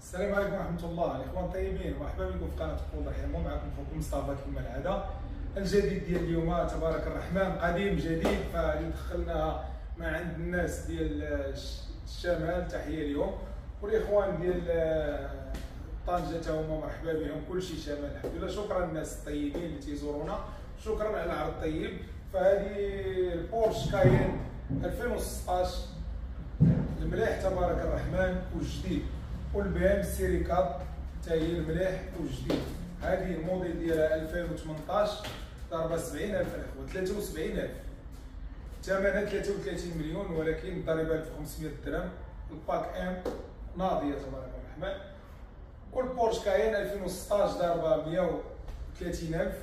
السلام عليكم ورحمة الله، الإخوان طيبين، مرحبا بكم في قناة قود رحمة. معكم أخوكم مصطفى كما العادة. الجديد ديال اليوم تبارك الرحمن، قديم جديد، فاللي دخلنا مع عند الناس ديال الشمال تحية اليوم، والإخوان ديال طنجة تا هما مرحبا بهم، كلشي شمال الحمد لله. شكرا للناس الطيبين اللي تيزورونا، شكرا على العرض الطيب. فهذه البورش كاين 2016 المليح تبارك الرحمن والجديد، والبي ام سيريكاب حتى هي المليح والجديد. هذه الموديل ديالها 2018 ضربه 70,000 الاخوه، 73,000 ثمنها 33 مليون، ولكن الضريبه 1500 درهم. الباك ام ناضيه تبارك الرحمن. كل بورش كاين 2016 ضربه 130,000.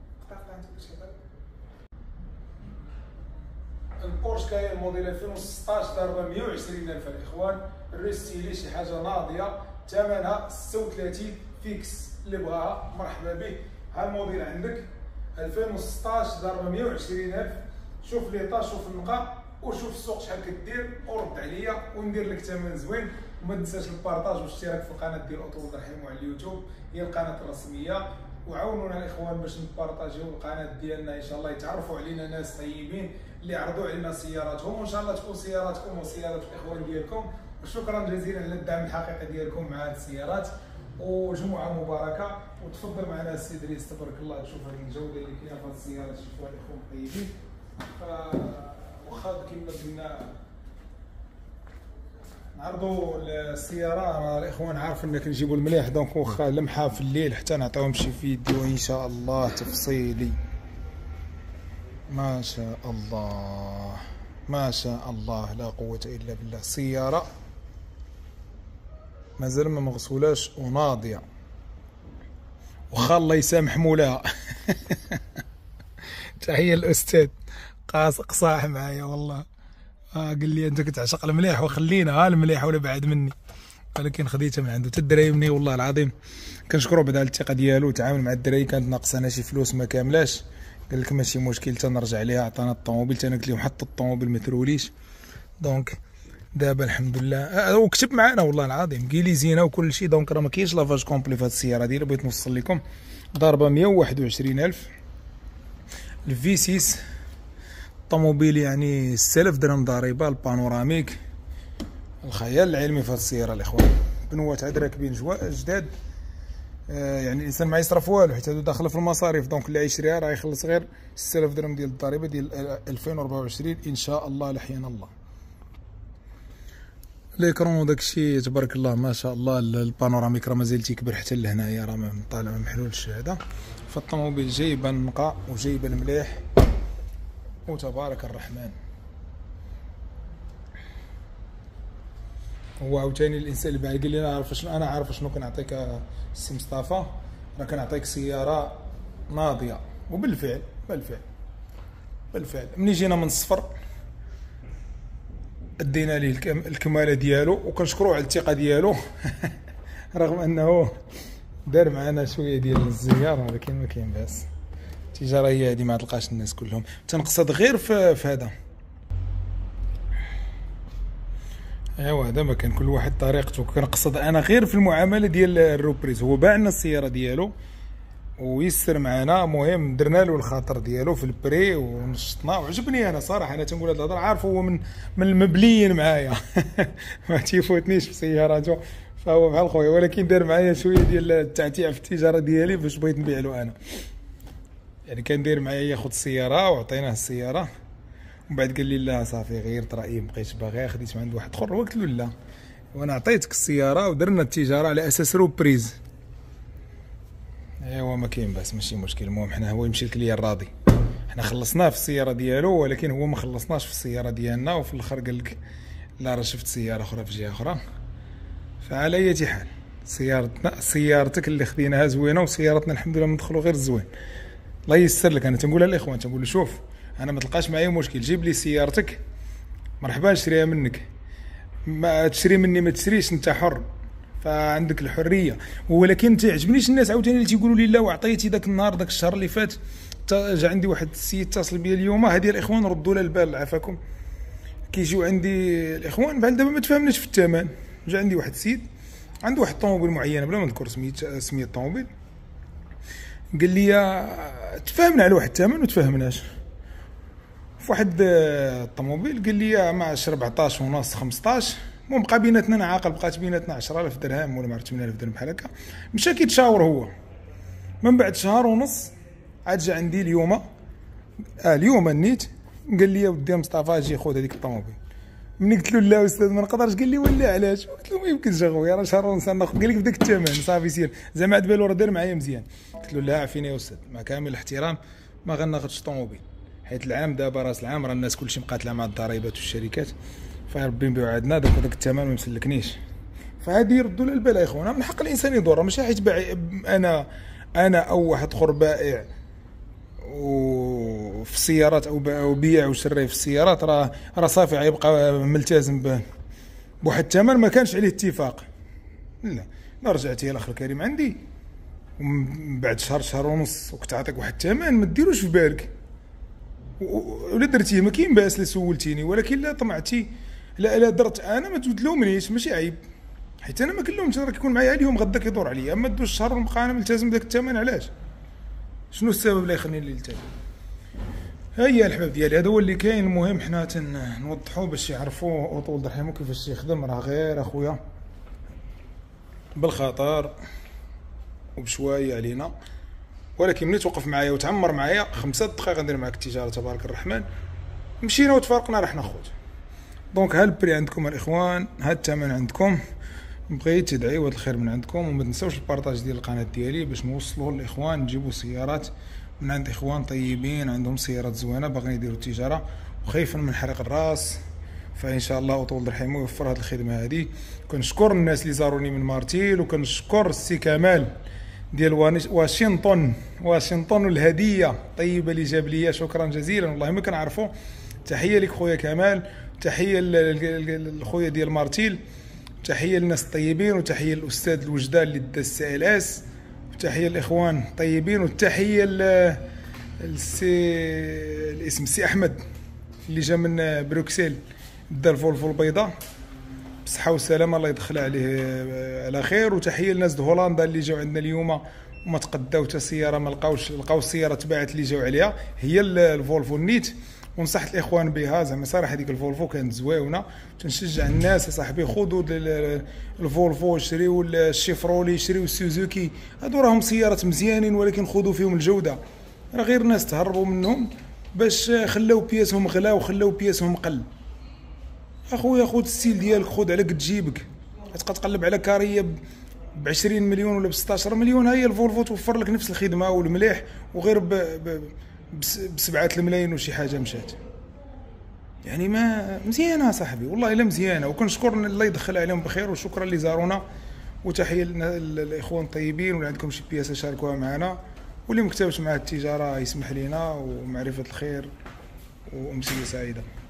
البورش كاين موديل 2016 ضربه 120,000 الاخوان. الريستيلي شي حاجه ناضيه، ثمنها 36 فيكس، اللي بغاها مرحبا به. ها الموديل عندك 2016 ضربه 120,000. شوف ليطا، شوف النقا، وشوف السوق شحال كدير، ورد عليا وندير لك ثمن زوين. وما تنساش البارطاج والاشتراك في القناه ديال اوتو رحيم على اليوتيوب، هي القناه الرسميه. وعاونونا الاخوان باش نبارطاجيو القناه ديالنا، ان شاء الله يتعرفوا علينا ناس طيبين اللي عرضوا علينا سياراتهم، وان شاء الله تكون سياراتكم وسيارات الاخوان ديالكم. وشكرا جزيلا على الدعم الحقيقي ديالكم مع هذه السيارات، وجمعه مباركه. وتفضل معنا السي ادريس تبارك الله، تشوف هذه الجوده اللي كاينه في هذه السيارات، شوفوها الاخوان طيبين. واخا كما قلنا نعرضوا السياره، الاخوان عارفين ان كنجيبوا المليح، دونك واخا لمحه في الليل حتى نعطيهم شي فيديو ان شاء الله تفصيلي. ما شاء الله ما شاء الله، لا قوه الا بالله. السياره مازال ما مغسولاش وناضيه، وخا الله يسامح مولاها. تحيه الاستاذ قصاح معايا والله. قال لي انت كتعشق المليح وخلينا ها المليح ولا بعد مني، ولكن خديتها من عنده. حتى الدراري مني والله العظيم كنشكرو بعدا على الثقه ديالو، وتعامل مع الدراري. كانت ناقصانا شي فلوس ما كاملاش، قال لك ماشي مشكل تنرجع ليها. عطانا الطوموبيل، انا قلت لهم حط الطوموبيل ما تروليش. دونك دابا الحمد لله، وكتب معنا والله العظيم قيلي زينه وكل شيء. دونك راه ما كاينش لافاج كومبلي في هذه السياره ديالي، بغيت نوصل لكم. ضاربه 121,000 الفي 6 الطوموبيل، يعني 6,000 درهم ضريبه. البانوراميك، الخيال العلمي في هذه السياره الاخوان. بنوات عاد راكبين جداد، يعني الانسان ما يصرف والو حيت هادو داخله في المصاريف. دونك اللي يشريها راه يخلص غير 6,000 درهم ديال الضريبه ديال 2024 ان شاء الله لحينا الله. ليكرون وداكشي تبارك الله ما شاء الله. البانوراميك راه مازال تيكبر حتى لهنايا، راه طالع ما محلولش هذا. فالطوموبيل جايبه النقاء وجايبه المليح، وتبارك الرحمن. هو عاوتاني الانسان اللي باغي قال لي انا عارف شنو كنعطيك السي مصطفى، راه كنعطيك سياره ناضيه. وبالفعل بالفعل ملي جينا من الصفر ادينا ليه الكماله ديالو، وكنشكروه على الثقه ديالو. رغم انه دار معنا شويه ديال الزيار، ولكن ما كاين باس. التجاره هي هذه، ما تلقاش الناس كلهم. تنقصد غير في هذا. ايوا هذا ما كان، كل واحد طريقته. كنقصد انا غير في المعامله ديال الروبريز. هو باعنا السياره ديالو ويسر معنا، مهم درنا له الخاطر ديالو في البري ونشطنا، وعجبني انا صراحه. انا تنقول هاد الهضره، عارف هو من المبليين معايا. ما تيفوتنيش في سياراته، فهو بحال خويا. ولكن دار معايا شويه ديال التعتيع في التجاره ديالي باش بغيت نبيع له انا. يعني كان داير معايا ياخذ السياره، وعطيناه السياره، ومن بعد قال لي لا صافي غيرت رايي، مبقيتش باغيها، خديت من عند واحد اخر. قلت له لا، وانا عطيتك السياره ودرنا التجاره على اساس روبريز. ايوا ما كاين باس، ماشي مشكل. المهم حنا هو يمشي الكليان راضي. حنا خلصناه في السياره ديالو، ولكن هو ما خلصناش في السياره ديالنا. وفي الاخر قال لك لا راه شفت سياره اخرى في جهه اخرى. فعلى اي حال سيارتك اللي خديناها زوينه، وسيارتنا الحمد لله ندخلوا غير الزوين. الله ييسر لك. انا تنقولها للاخوان، تنقول له شوف انا ما تلقاش معايا مشكل، جيب لي سيارتك مرحبا نشريها منك، ما تشري مني ما تشريش انت حر، فعندك الحريه. ولكن تيعجبنيش الناس عاوتاني اللي تيقولوا لي لا وعطيتي داك النهار داك الشهر اللي فات. جا عندي واحد السيد اتصل بيا اليوم، هذه الاخوان ردوا لها البال عافاكم. كيجيو عندي الاخوان بحال دابا ما تفاهمناش في الثمن. جا عندي واحد السيد عنده واحد الطوموبيل معينه بلا ما نذكر سميه الطوموبيل. قال لي تفاهمنا على واحد الثمن وتفاهمناش في واحد الطوموبيل. قال لي ما عرفتش 14 ونص 15. المهم بقى بيناتنا انا عاقل، بقات بيناتنا 10000 درهم ولا ما عرفت 8000 درهم بحال هكا. مشى كيتشاور هو. من بعد شهر ونص عاد جا عندي اليوم النيت. قال لي يا ودي مصطفى اجي خذ هذيك الطوموبيل. ملي قلت له لا استاذ ما نقدرش، قال لي ولا علاش؟ قلت له ما يمكنش اخويا راه شهر ونص ناخذ. قال لك بداك الثمن صافي سير زعما عاد بالو راه دار معايا مزيان. قلت له لا عافيني يا استاذ مع كامل الاحترام ما غناخذش طوموبيل، حيت العام دابا راس العام راه الناس كلشي مقاتله مع الضريبات والشركات، فربي نبيعو عندنا داك الثمن ما مسلكنيش. فهذه يردوا لها البال يا اخوانا. من حق الانسان يضر، ماشي حيت انا او واحد اخر بائع وفي السيارات او بيع وشري في السيارات راه صافي غيبقى ملتزم بواحد الثمن ما كانش عليه اتفاق. لا رجعتي الاخ الكريم عندي ومن بعد شهر ونص وكنت عاطيك واحد الثمن ما ديروش في بالك ولا درتيه ما كاين باس. لا سولتيني ولكن لا طمعتي لا درت انا ما تلومنيش ماشي عيب، حيت انا ما كنلومش راه كيكون معايا اليوم غدا كيدور عليا. اما دوز شهر ونبقى انا ملتزم بداك الثمن علاش؟ شنو السبب اللي يخليني نلتزم؟ هيا الحباب ديالي هذا هو اللي كاين. المهم حنا تنوضحوا باش يعرفوا اطول درهمو كيفاش يخدم. راه غير اخويا بالخطر وبشويه علينا، ولكن ملي توقف معايا وتعمر معايا 5 دقائق غندير معاك التجاره تبارك الرحمن. مشينا وتفارقنا راه حنا خوت. دونك ها البري عندكم الاخوان، ها الثمن عندكم. بغيت تدعيو هذا الخير من عندكم، وما تنساوش البارطاج ديال القناه ديالي باش نوصلوا للاخوان، نجيبوا سيارات من عند اخوان طيبين عندهم سيارات زوينه باغيين يديروا التجاره وخايفين من حرق الراس. فان شاء الله اطول درهمو يوفر هذه الخدمه هذه. كنشكر الناس اللي زاروني من مارتيل، وكنشكر السي كمال ديال واشنطن والهديه الطيبه اللي جاب لي. شكرا جزيلا والله ما كنعرفو. تحيه لك خويا كمال، تحيه للخويا ديال مارتيل، تحيه للناس الطيبين، وتحيه للاستاذ الوجدان اللي دا السي ال اس، وتحيه للاخوان الطيبين، وتحيه الاسم السي احمد اللي جا من بروكسل دا الفولفو البيضاء بصحه وسلامه الله يدخلها عليه على خير. وتحيه للناس د هولندا اللي جاو عندنا اليوم وما تقداو حتى سياره ما لقاو السياره تباعت اللي جاو عليها هي الفولفو النيت. ونصحت الاخوان بها زعما صراحه ديك الفولفو كانت زويونه. تنشجع الناس صاحبي خذوا الفولفو، شريو الشيفرولي، شريو السوزوكي، هادو راهم سيارات مزيانين ولكن خذوا فيهم الجوده. راه غير الناس تهربوا منهم باش خلاو بياسهم غلا وخلاو بياسهم قل. اخويا خذ الستيل ديالك، خذ على قد جيبك. تبقى تقلب على كاريه ب 20 مليون ولا ب 16 مليون، هي الفولفو توفر لك نفس الخدمه والمليح وغير ب7 الملايين وشي حاجه مشات. يعني ما مزيانه صاحبي والله الا مزيانه. وكنشكر الله يدخل عليهم بخير، وشكرا اللي زارونا، وتحيه للاخوان الطيبين. واللي عندكم شي بياسه شاركوها معنا، واللي مكتبش مع التجاره يسمح لنا، ومعرفه الخير وامسيه سعيده.